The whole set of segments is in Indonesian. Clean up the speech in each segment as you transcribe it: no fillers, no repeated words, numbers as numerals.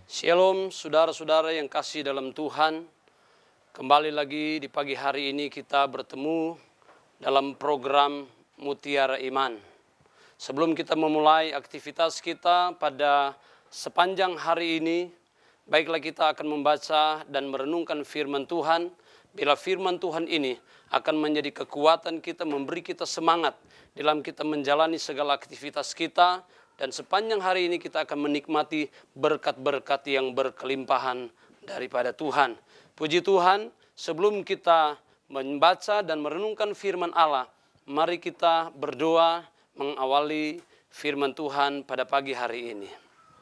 Shalom saudara-saudara yang kasih dalam Tuhan. Kembali lagi di pagi hari ini kita bertemu dalam program Mutiara Iman. Sebelum kita memulai aktivitas kita pada sepanjang hari ini, baiklah kita akan membaca dan merenungkan firman Tuhan. Bila firman Tuhan ini akan menjadi kekuatan kita, memberi kita semangat dalam kita menjalani segala aktivitas kita. Dan sepanjang hari ini kita akan menikmati berkat-berkat yang berkelimpahan daripada Tuhan. Puji Tuhan, sebelum kita membaca dan merenungkan firman Allah, mari kita berdoa mengawali firman Tuhan pada pagi hari ini.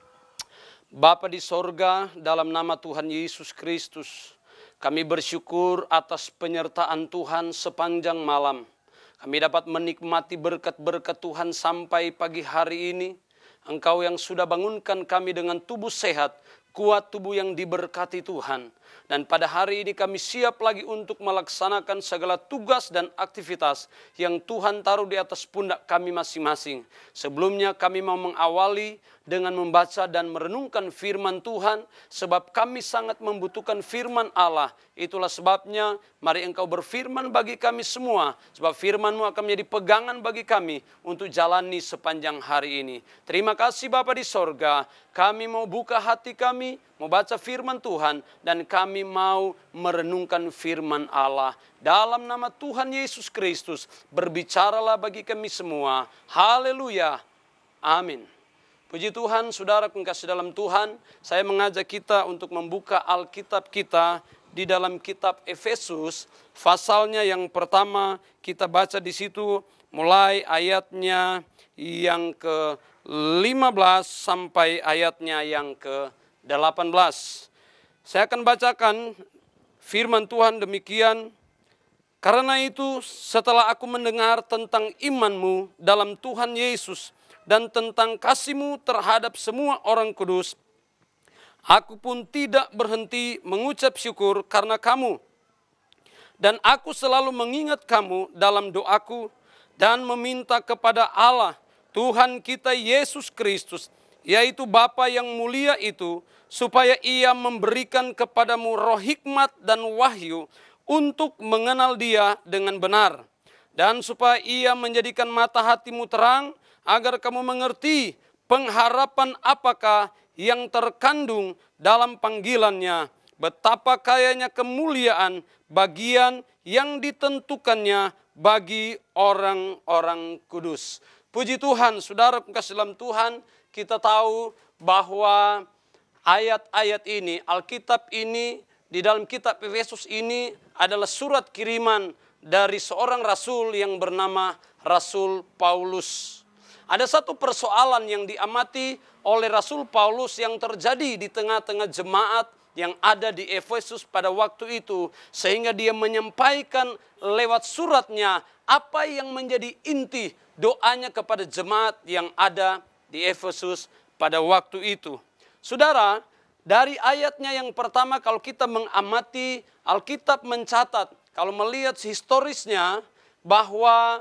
Bapa di sorga, dalam nama Tuhan Yesus Kristus, kami bersyukur atas penyertaan Tuhan sepanjang malam. Kami dapat menikmati berkat-berkat Tuhan sampai pagi hari ini. Engkau yang sudah bangunkan kami dengan tubuh sehat, kuat tubuh yang diberkati Tuhan. Dan pada hari ini kami siap lagi untuk melaksanakan segala tugas dan aktivitas yang Tuhan taruh di atas pundak kami masing-masing. Sebelumnya kami mau mengawali dengan membaca dan merenungkan firman Tuhan, sebab kami sangat membutuhkan firman Allah. Itulah sebabnya mari Engkau berfirman bagi kami semua, sebab firman-Mu akan menjadi pegangan bagi kami untuk jalani sepanjang hari ini. Terima kasih Bapa di sorga, kami mau buka hati kami, mau baca firman Tuhan, dan kami mau merenungkan firman Allah. Dalam nama Tuhan Yesus Kristus, berbicaralah bagi kami semua. Haleluya. Amin. Puji Tuhan, saudara kekasih dalam Tuhan, saya mengajak kita untuk membuka Alkitab kita di dalam kitab Efesus, pasalnya yang pertama kita baca di situ mulai ayatnya yang ke-15 sampai ayatnya yang ke-18. Saya akan bacakan firman Tuhan demikian. Karena itu, setelah aku mendengar tentang imanmu dalam Tuhan Yesus dan tentang kasih-Mu terhadap semua orang kudus, aku pun tidak berhenti mengucap syukur karena kamu. Dan aku selalu mengingat kamu dalam doaku dan meminta kepada Allah, Tuhan kita Yesus Kristus, yaitu Bapa yang mulia itu, supaya Ia memberikan kepadamu roh hikmat dan wahyu untuk mengenal Dia dengan benar. Dan supaya Ia menjadikan mata hatimu terang, agar kamu mengerti pengharapan apakah yang terkandung dalam panggilannya, betapa kayanya kemuliaan bagian yang ditentukannya bagi orang-orang kudus. Puji Tuhan, saudara kekasih dalam Tuhan, kita tahu bahwa ayat-ayat ini, Alkitab ini, di dalam kitab Efesus ini adalah surat kiriman dari seorang rasul yang bernama Rasul Paulus. Ada satu persoalan yang diamati oleh Rasul Paulus yang terjadi di tengah-tengah jemaat yang ada di Efesus pada waktu itu, sehingga dia menyampaikan lewat suratnya apa yang menjadi inti doanya kepada jemaat yang ada di Efesus pada waktu itu. Saudara, dari ayatnya yang pertama kalau kita mengamati, Alkitab mencatat, kalau melihat historisnya bahwa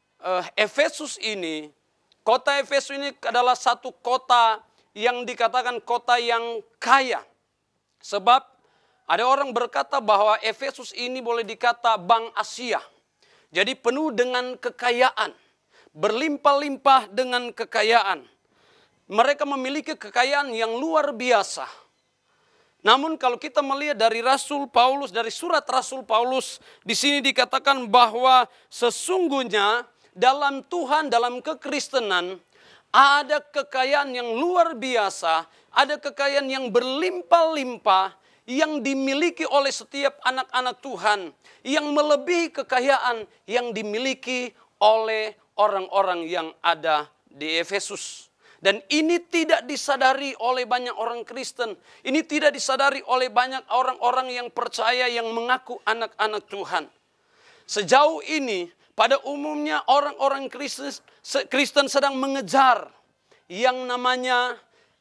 Efesus ini, kota Efesus ini adalah satu kota yang dikatakan kota yang kaya. Sebab ada orang berkata bahwa Efesus ini boleh dikata Bank Asia. Jadi penuh dengan kekayaan, berlimpah-limpah dengan kekayaan. Mereka memiliki kekayaan yang luar biasa. Namun kalau kita melihat dari Rasul Paulus, dari surat Rasul Paulus, di sini dikatakan bahwa sesungguhnya dalam Tuhan, dalam kekristenan, ada kekayaan yang luar biasa, ada kekayaan yang berlimpah-limpah, yang dimiliki oleh setiap anak-anak Tuhan, yang melebihi kekayaan yang dimiliki oleh orang-orang yang ada di Efesus. Dan ini tidak disadari oleh banyak orang Kristen, ini tidak disadari oleh banyak orang-orang yang percaya, yang mengaku anak-anak Tuhan. Sejauh ini, pada umumnya orang-orang Kristen sedang mengejar yang namanya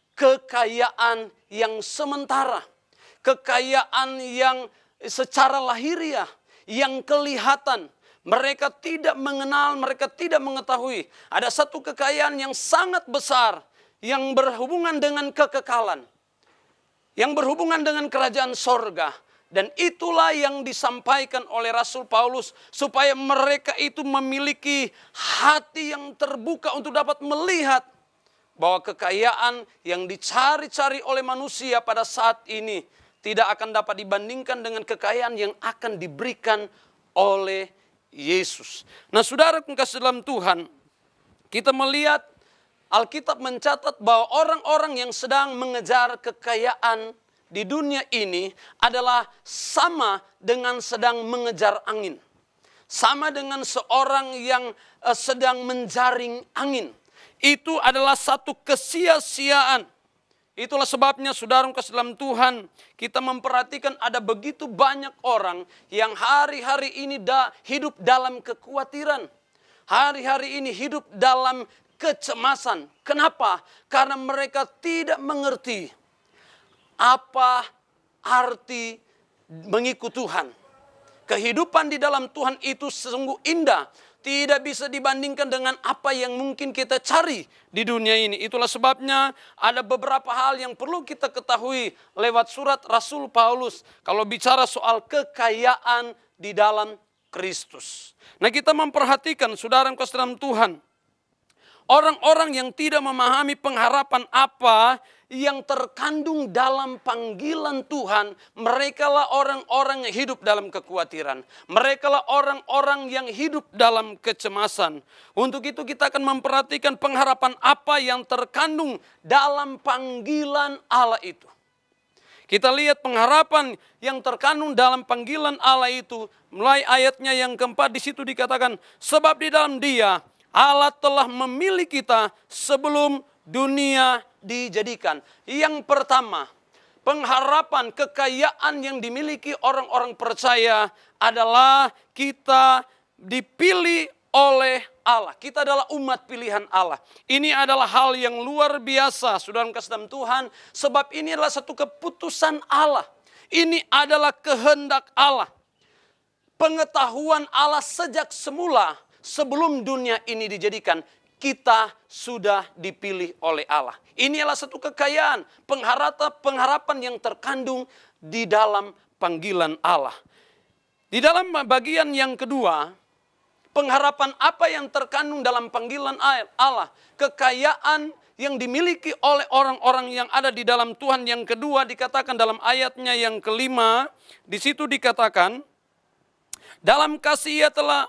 kekayaan yang sementara. Kekayaan yang secara lahiriah, yang kelihatan. Mereka tidak mengenal, mereka tidak mengetahui. Ada satu kekayaan yang sangat besar yang berhubungan dengan kekekalan. yang berhubungan dengan kerajaan sorga. Dan itulah yang disampaikan oleh Rasul Paulus, supaya mereka itu memiliki hati yang terbuka untuk dapat melihat bahwa kekayaan yang dicari-cari oleh manusia pada saat ini tidak akan dapat dibandingkan dengan kekayaan yang akan diberikan oleh Yesus. Nah, saudara kasih dalam Tuhan, kita melihat Alkitab mencatat bahwa orang-orang yang sedang mengejar kekayaan di dunia ini adalah sama dengan sedang mengejar angin. Sama dengan seorang yang sedang menjaring angin. Itu adalah satu kesia-siaan. Itulah sebabnya saudara kasih dalam Tuhan, kita memperhatikan ada begitu banyak orang yang hari-hari ini hidup dalam kekhawatiran. Hari-hari ini hidup dalam kecemasan. Kenapa? Karena mereka tidak mengerti apa arti mengikut Tuhan. Kehidupan di dalam Tuhan itu sungguh indah. Tidak bisa dibandingkan dengan apa yang mungkin kita cari di dunia ini. Itulah sebabnya ada beberapa hal yang perlu kita ketahui lewat surat Rasul Paulus. Kalau bicara soal kekayaan di dalam Kristus. Nah, kita memperhatikan saudara yang kasih dalam Tuhan. Orang-orang yang tidak memahami pengharapan apa yang terkandung dalam panggilan Tuhan, merekalah orang-orang yang hidup dalam kekhawatiran. Merekalah orang-orang yang hidup dalam kecemasan. Untuk itu kita akan memperhatikan pengharapan apa yang terkandung dalam panggilan Allah itu. Kita lihat pengharapan yang terkandung dalam panggilan Allah itu, mulai ayatnya yang keempat di situ dikatakan, sebab di dalam Dia Allah telah memilih kita sebelum dunia dijadikan. Yang pertama, pengharapan kekayaan yang dimiliki orang-orang percaya adalah kita dipilih oleh Allah. Kita adalah umat pilihan Allah. Ini adalah hal yang luar biasa, saudara kasih dalam Tuhan. Sebab ini adalah satu keputusan Allah. Ini adalah kehendak Allah. Pengetahuan Allah sejak semula. Sebelum dunia ini dijadikan, kita sudah dipilih oleh Allah. Ini adalah satu kekayaan, pengharapan yang terkandung di dalam panggilan Allah. Di dalam bagian yang kedua, pengharapan apa yang terkandung dalam panggilan Allah. Kekayaan yang dimiliki oleh orang-orang yang ada di dalam Tuhan. Yang kedua dikatakan dalam ayatnya yang kelima, di situ dikatakan, dalam kasih Ia telah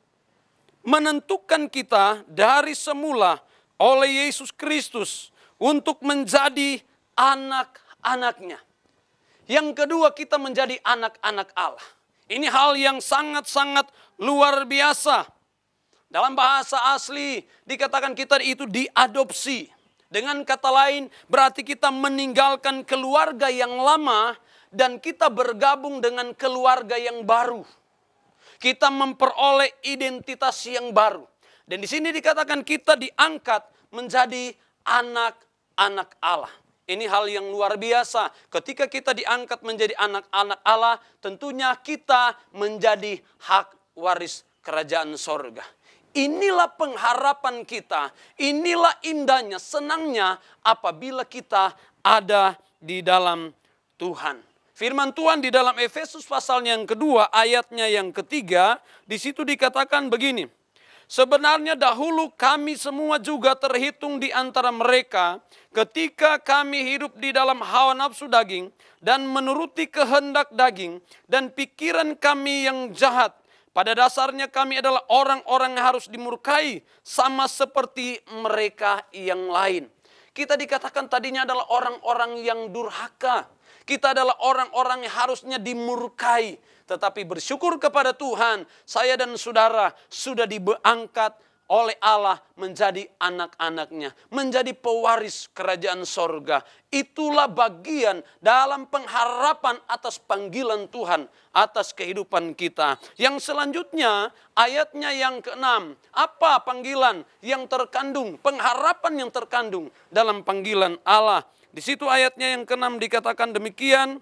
menentukan kita dari semula oleh Yesus Kristus untuk menjadi anak-anaknya. Yang kedua, kita menjadi anak-anak Allah. Ini hal yang sangat-sangat luar biasa. Dalam bahasa asli dikatakan kita itu diadopsi. Dengan kata lain berarti kita meninggalkan keluarga yang lama dan kita bergabung dengan keluarga yang baru. Kita memperoleh identitas yang baru. Dan di sini dikatakan kita diangkat menjadi anak-anak Allah. Ini hal yang luar biasa. Ketika kita diangkat menjadi anak-anak Allah, tentunya kita menjadi hak waris kerajaan sorga. Inilah pengharapan kita. Inilah indahnya, senangnya apabila kita ada di dalam Tuhan. Firman Tuhan di dalam Efesus pasal yang kedua, ayatnya yang ketiga, di situ dikatakan begini. Sebenarnya dahulu kami semua juga terhitung di antara mereka ketika kami hidup di dalam hawa nafsu daging dan menuruti kehendak daging dan pikiran kami yang jahat. Pada dasarnya kami adalah orang-orang yang harus dimurkai sama seperti mereka yang lain. Kita dikatakan tadinya adalah orang-orang yang durhaka. Kita adalah orang-orang yang harusnya dimurkai. Tetapi bersyukur kepada Tuhan, saya dan saudara sudah diangkat oleh Allah menjadi anak-anaknya. Menjadi pewaris kerajaan sorga. Itulah bagian dalam pengharapan atas panggilan Tuhan. Atas kehidupan kita. Yang selanjutnya ayatnya yang ke-6. Apa panggilan yang terkandung? Pengharapan yang terkandung dalam panggilan Allah. Di situ ayatnya yang ke-6 dikatakan demikian.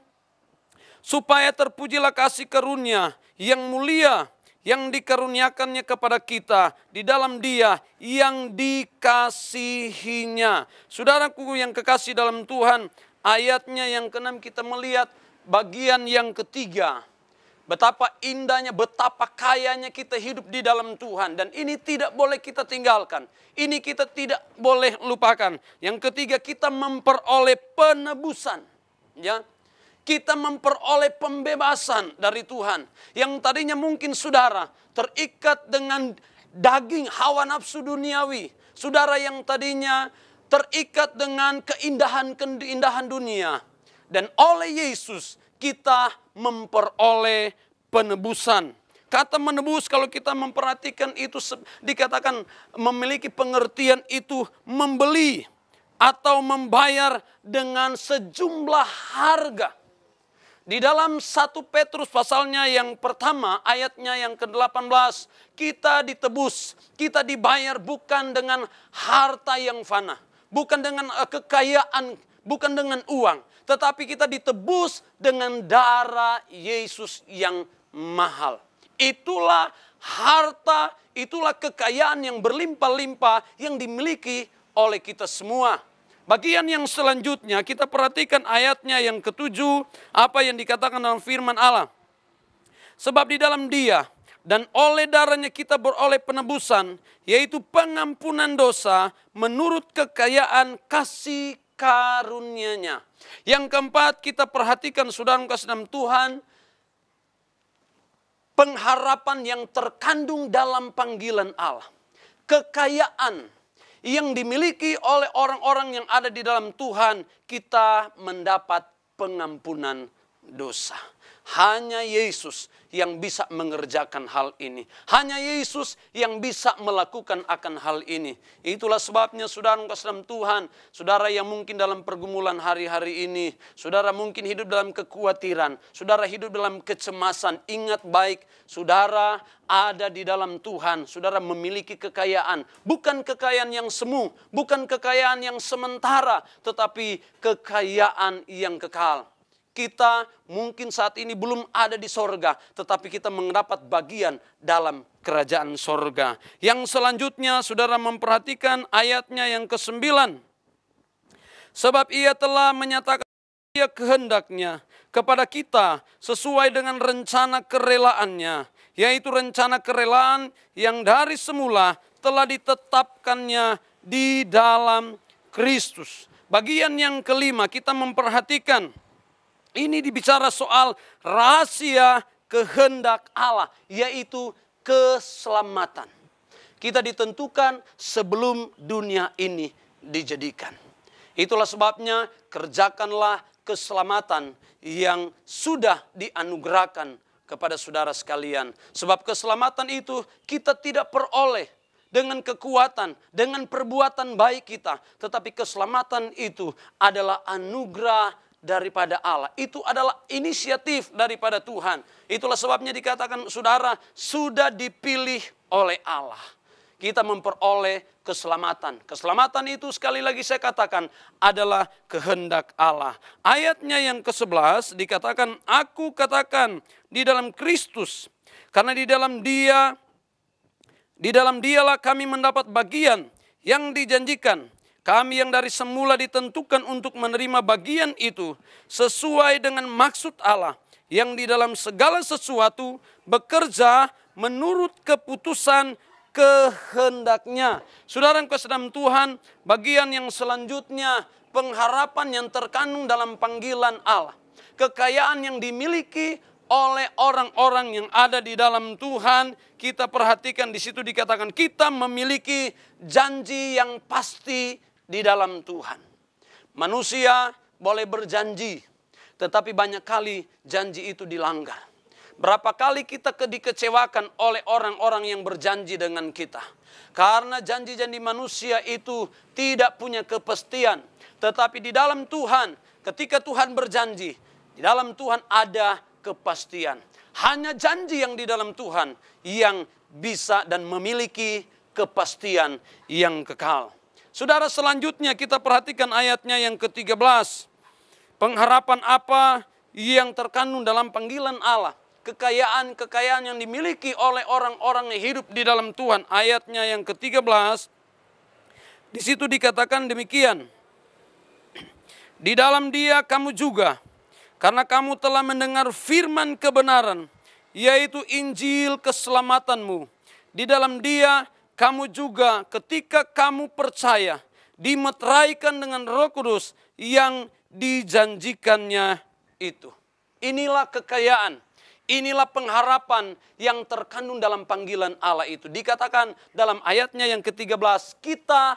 Supaya terpujilah kasih karunia yang mulia yang dikaruniakannya kepada kita di dalam Dia yang dikasihinya. Saudaraku yang kekasih dalam Tuhan, ayatnya yang ke-6 kita melihat bagian yang ketiga. Betapa indahnya, betapa kayanya kita hidup di dalam Tuhan. Dan ini tidak boleh kita tinggalkan. Ini kita tidak boleh lupakan. Yang ketiga, kita memperoleh penebusan. Ya, kita memperoleh pembebasan dari Tuhan. Yang tadinya mungkin saudara terikat dengan daging hawa nafsu duniawi. Saudara yang tadinya terikat dengan keindahan dunia. Dan oleh Yesus kita memperoleh penebusan. Kata menebus kalau kita memperhatikan itu dikatakan memiliki pengertian itu membeli atau membayar dengan sejumlah harga. Di dalam 1 Petrus pasalnya yang pertama ayatnya yang ke-18, kita ditebus, kita dibayar bukan dengan harta yang fana, bukan dengan kekayaan, bukan dengan uang, tetapi kita ditebus dengan darah Yesus yang mahal. Itulah harta, itulah kekayaan yang berlimpah-limpah yang dimiliki oleh kita semua. Bagian yang selanjutnya kita perhatikan ayatnya yang ke-7, apa yang dikatakan dalam firman Allah. Sebab di dalam Dia dan oleh darahnya kita beroleh penebusan, yaitu pengampunan dosa menurut kekayaan kasih karunia-Nya. Yang keempat kita perhatikan saudara kasih dalam Tuhan, pengharapan yang terkandung dalam panggilan Allah. Kekayaan yang dimiliki oleh orang-orang yang ada di dalam Tuhan, kita mendapat pengampunan dosa. Hanya Yesus yang bisa mengerjakan hal ini. Hanya Yesus yang bisa melakukan akan hal ini. Itulah sebabnya saudara kasih dalam Tuhan, saudara yang mungkin dalam pergumulan hari-hari ini, saudara mungkin hidup dalam kekhawatiran, saudara hidup dalam kecemasan, ingat baik, saudara ada di dalam Tuhan, saudara memiliki kekayaan. Bukan kekayaan yang semu, bukan kekayaan yang sementara, tetapi kekayaan yang kekal. Kita mungkin saat ini belum ada di sorga, tetapi kita mendapat bagian dalam kerajaan sorga. Yang selanjutnya saudara memperhatikan ayatnya yang ke-9. Sebab Ia telah menyatakan Ia kehendaknya kepada kita sesuai dengan rencana kerelaannya, yaitu rencana kerelaan yang dari semula telah ditetapkannya di dalam Kristus. Bagian yang kelima kita memperhatikan, ini dibicara soal rahasia kehendak Allah, yaitu keselamatan. Kita ditentukan sebelum dunia ini dijadikan. Itulah sebabnya kerjakanlah keselamatan yang sudah dianugerahkan kepada saudara sekalian. Sebab keselamatan itu kita tidak peroleh dengan kekuatan, dengan perbuatan baik kita. Tetapi keselamatan itu adalah anugerah daripada Allah. Itu adalah inisiatif daripada Tuhan. Itulah sebabnya dikatakan saudara sudah dipilih oleh Allah. Kita memperoleh keselamatan. Keselamatan itu sekali lagi saya katakan adalah kehendak Allah. Ayatnya yang ke-11 dikatakan, aku katakan di dalam Kristus, karena di dalam Dialah kami mendapat bagian yang dijanjikan. Kami yang dari semula ditentukan untuk menerima bagian itu sesuai dengan maksud Allah yang di dalam segala sesuatu bekerja menurut keputusan kehendaknya. Saudara yang kasih dalam Tuhan, bagian yang selanjutnya pengharapan yang terkandung dalam panggilan Allah. Kekayaan yang dimiliki oleh orang-orang yang ada di dalam Tuhan, kita perhatikan di situ dikatakan kita memiliki janji yang pasti di dalam Tuhan. Manusia boleh berjanji, tetapi banyak kali janji itu dilanggar. Berapa kali kita dikecewakan oleh orang-orang yang berjanji dengan kita. Karena janji-janji manusia itu tidak punya kepastian. Tetapi di dalam Tuhan, ketika Tuhan berjanji, di dalam Tuhan ada kepastian. Hanya janji yang di dalam Tuhan yang bisa dan memiliki kepastian yang kekal. Saudara, selanjutnya kita perhatikan ayatnya yang ke-13. Pengharapan apa yang terkandung dalam panggilan Allah? Kekayaan-kekayaan yang dimiliki oleh orang-orang yang hidup di dalam Tuhan. Ayatnya yang ke-13. Di situ dikatakan demikian. Di dalam Dia kamu juga, karena kamu telah mendengar firman kebenaran, yaitu Injil keselamatanmu. Di dalam Dia kamu juga ketika kamu percaya, dimeteraikan dengan Roh Kudus yang dijanjikannya itu. Inilah kekayaan, inilah pengharapan yang terkandung dalam panggilan Allah itu. Dikatakan dalam ayatnya yang ke-13, kita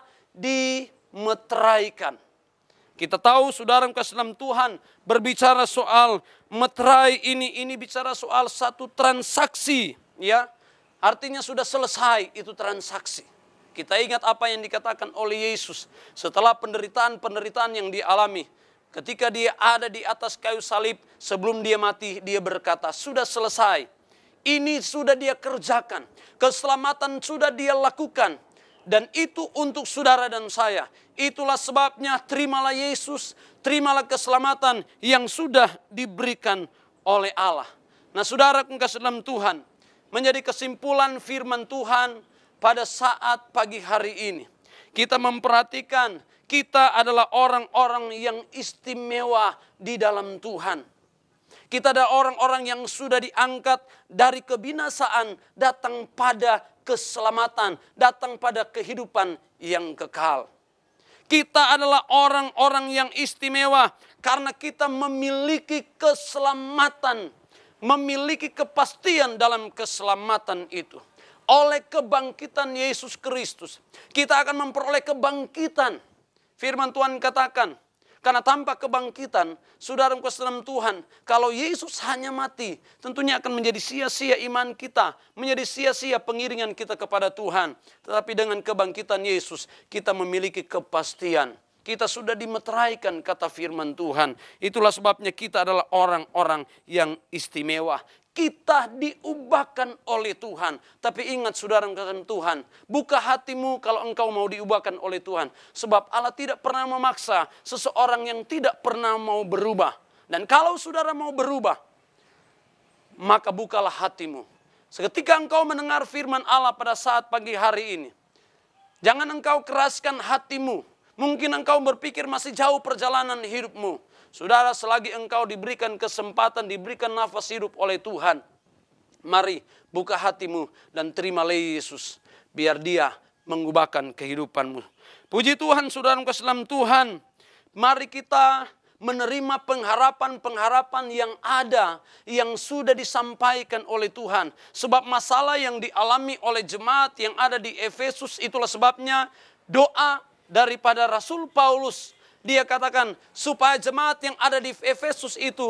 dimeteraikan. Kita tahu saudara kasih dalam Tuhan berbicara soal meterai ini bicara soal satu transaksi, ya. Artinya sudah selesai itu transaksi. Kita ingat apa yang dikatakan oleh Yesus setelah penderitaan yang dialami. Ketika dia ada di atas kayu salib, sebelum dia mati, dia berkata, sudah selesai. Ini sudah dia kerjakan. Keselamatan sudah dia lakukan. Dan itu untuk saudara dan saya. Itulah sebabnya terimalah Yesus, terimalah keselamatan yang sudah diberikan oleh Allah. Nah saudara kasih dalam Tuhan, menjadi kesimpulan firman Tuhan pada saat pagi hari ini. Kita memperhatikan kita adalah orang-orang yang istimewa di dalam Tuhan. Kita adalah orang-orang yang sudah diangkat dari kebinasaan datang pada keselamatan, datang pada kehidupan yang kekal. Kita adalah orang-orang yang istimewa karena kita memiliki keselamatan, memiliki kepastian dalam keselamatan itu. Oleh kebangkitan Yesus Kristus, kita akan memperoleh kebangkitan. Firman Tuhan katakan, karena tanpa kebangkitan, saudara kasih dalam Tuhan, kalau Yesus hanya mati, tentunya akan menjadi sia-sia iman kita, menjadi sia-sia pengiringan kita kepada Tuhan. Tetapi dengan kebangkitan Yesus, kita memiliki kepastian. Kita sudah dimeteraikan, kata firman Tuhan. Itulah sebabnya kita adalah orang-orang yang istimewa. Kita diubahkan oleh Tuhan. Tapi ingat saudara kata Tuhan, buka hatimu kalau engkau mau diubahkan oleh Tuhan. Sebab Allah tidak pernah memaksa seseorang yang tidak pernah mau berubah. Dan kalau saudara mau berubah, maka bukalah hatimu. Seketika engkau mendengar firman Allah pada saat pagi hari ini, jangan engkau keraskan hatimu. Mungkin engkau berpikir masih jauh perjalanan hidupmu. Saudara, selagi engkau diberikan kesempatan, diberikan nafas hidup oleh Tuhan, mari buka hatimu dan terimalah Yesus. Biar dia mengubahkan kehidupanmu. Puji Tuhan, saudara kasih dalam Tuhan. Mari kita menerima pengharapan-pengharapan yang ada, yang sudah disampaikan oleh Tuhan. Sebab masalah yang dialami oleh jemaat yang ada di Efesus, itulah sebabnya doa daripada Rasul Paulus. Dia katakan supaya jemaat yang ada di Efesus itu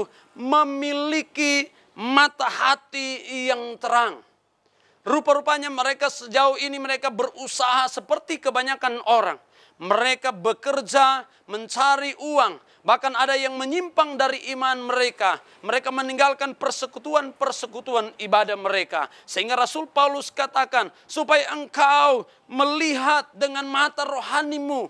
memiliki mata hati yang terang. Rupa-rupanya mereka sejauh ini mereka berusaha seperti kebanyakan orang. Mereka bekerja mencari uang. Bahkan ada yang menyimpang dari iman mereka. Mereka meninggalkan persekutuan-persekutuan ibadah mereka. Sehingga Rasul Paulus katakan supaya engkau melihat dengan mata rohanimu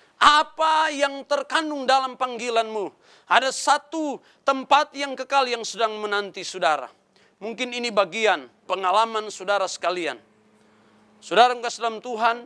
apa yang terkandung dalam panggilanmu. Ada satu tempat yang kekal yang sedang menanti saudara. Mungkin ini bagian pengalaman saudara sekalian. Saudara kasih dalam Tuhan,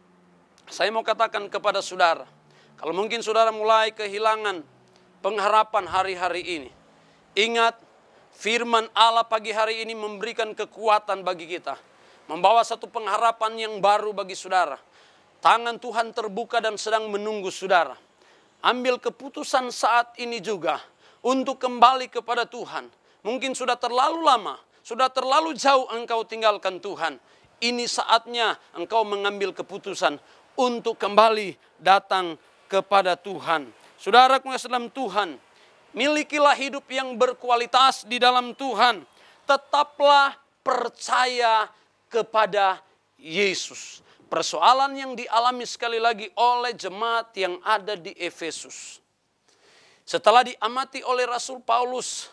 saya mau katakan kepada saudara, kalau mungkin saudara mulai kehilangan pengharapan hari-hari ini, ingat firman Allah pagi hari ini memberikan kekuatan bagi kita. Membawa satu pengharapan yang baru bagi saudara. Tangan Tuhan terbuka dan sedang menunggu saudara. Ambil keputusan saat ini juga untuk kembali kepada Tuhan. Mungkin sudah terlalu lama, sudah terlalu jauh engkau tinggalkan Tuhan. Ini saatnya engkau mengambil keputusan untuk kembali datang kepada Tuhan. Saudaraku yang dalam Tuhan, milikilah hidup yang berkualitas di dalam Tuhan. Tetaplah percaya kepada Yesus. Persoalan yang dialami sekali lagi oleh jemaat yang ada di Efesus. Setelah diamati oleh Rasul Paulus,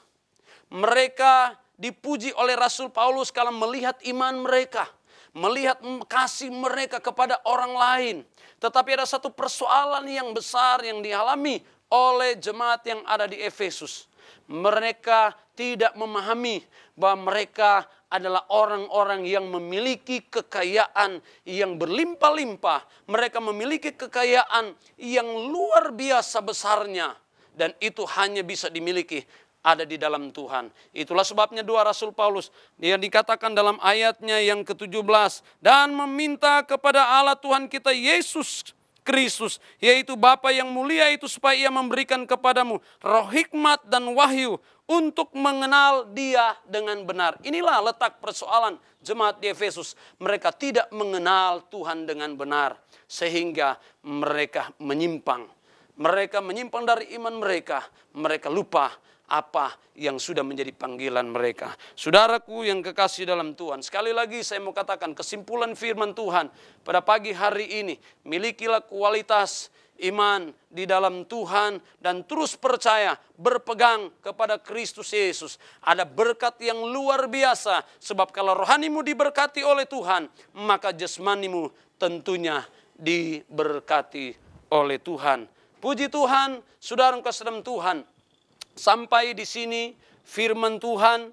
mereka dipuji oleh Rasul Paulus kalau melihat iman mereka, melihat kasih mereka kepada orang lain. Tetapi ada satu persoalan yang besar yang dialami oleh jemaat yang ada di Efesus. Mereka tidak memahami bahwa mereka adalah orang-orang yang memiliki kekayaan yang berlimpah-limpah. Mereka memiliki kekayaan yang luar biasa besarnya. dan itu hanya bisa dimiliki ada di dalam Tuhan. Itulah sebabnya doa Rasul Paulus, dia dikatakan dalam ayatnya yang ke-17, dan meminta kepada Allah Tuhan kita Yesus Kristus, yaitu Bapa yang mulia itu, supaya Ia memberikan kepadamu roh hikmat dan wahyu untuk mengenal Dia dengan benar. Inilah letak persoalan jemaat di Efesus. Mereka tidak mengenal Tuhan dengan benar, sehingga mereka menyimpang. Mereka menyimpang dari iman mereka. Mereka lupa apa yang sudah menjadi panggilan mereka. Saudaraku yang kekasih dalam Tuhan, sekali lagi saya mau katakan kesimpulan firman Tuhan pada pagi hari ini, milikilah kualitas iman di dalam Tuhan dan terus percaya, berpegang kepada Kristus Yesus. Ada berkat yang luar biasa, sebab kalau rohanimu diberkati oleh Tuhan, maka jasmanimu tentunya diberkati oleh Tuhan. Puji Tuhan, saudara yang kasih dalam Tuhan. Sampai di sini firman Tuhan,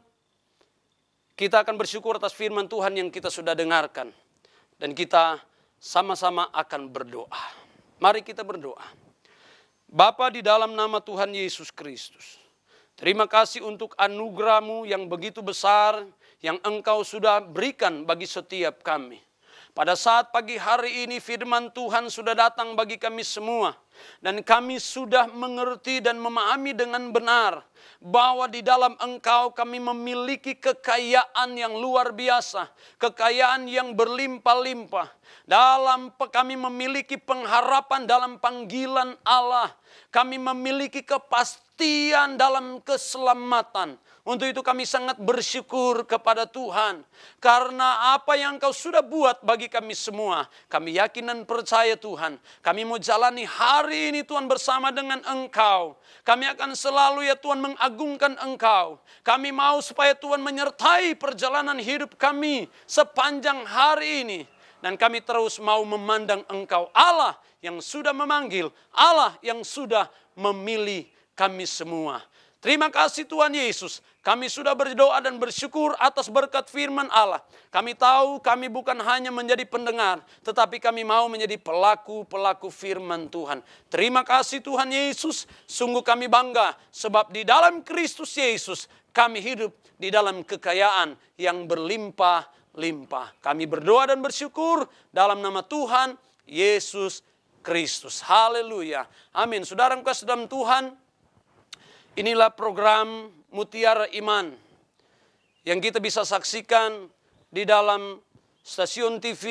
kita akan bersyukur atas firman Tuhan yang kita sudah dengarkan. Dan kita sama-sama akan berdoa. Mari kita berdoa. Bapa, di dalam nama Tuhan Yesus Kristus, terima kasih untuk anugerah-Mu yang begitu besar, yang Engkau sudah berikan bagi setiap kami. Pada saat pagi hari ini firman Tuhan sudah datang bagi kami semua. Dan kami sudah mengerti dan memahami dengan benar bahwa di dalam Engkau kami memiliki kekayaan yang luar biasa. Kekayaan yang berlimpah-limpah. Kami memiliki pengharapan dalam panggilan Allah. Kami memiliki kepastian dalam keselamatan. Untuk itu kami sangat bersyukur kepada Tuhan. Karena apa yang Engkau sudah buat bagi kami semua, kami yakin dan percaya Tuhan. Kami mau jalani hari ini Tuhan bersama dengan Engkau. Kami akan selalu ya Tuhan mengagungkan Engkau. Kami mau supaya Tuhan menyertai perjalanan hidup kami sepanjang hari ini. Dan kami terus mau memandang Engkau, Allah yang sudah memanggil, Allah yang sudah memilih kami semua. Terima kasih Tuhan Yesus. Kami sudah berdoa dan bersyukur atas berkat firman Allah. Kami tahu kami bukan hanya menjadi pendengar, tetapi kami mau menjadi pelaku-pelaku firman Tuhan. Terima kasih Tuhan Yesus. Sungguh kami bangga sebab di dalam Kristus Yesus kami hidup di dalam kekayaan yang berlimpah-limpah. Kami berdoa dan bersyukur dalam nama Tuhan Yesus Kristus. Haleluya. Amin. Saudara yang kasih dalam Tuhan, inilah program Mutiara Iman yang kita bisa saksikan di dalam stasiun TV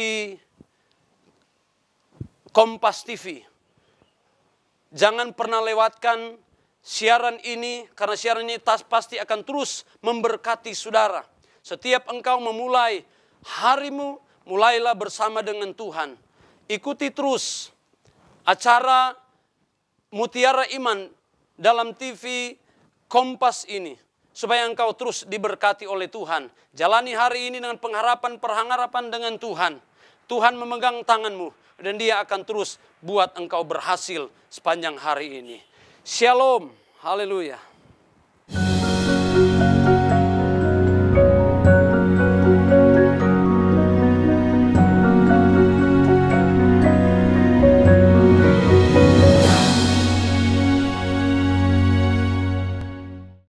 Kompas TV. Jangan pernah lewatkan siaran ini, karena siaran ini pasti akan terus memberkati saudara. Setiap engkau memulai harimu, mulailah bersama dengan Tuhan. Ikuti terus acara Mutiara Iman dalam TV Kompas ini, supaya engkau terus diberkati oleh Tuhan. Jalani hari ini dengan pengharapan dengan Tuhan. Tuhan memegang tanganmu dan Dia akan terus buat engkau berhasil sepanjang hari ini. Shalom, haleluya.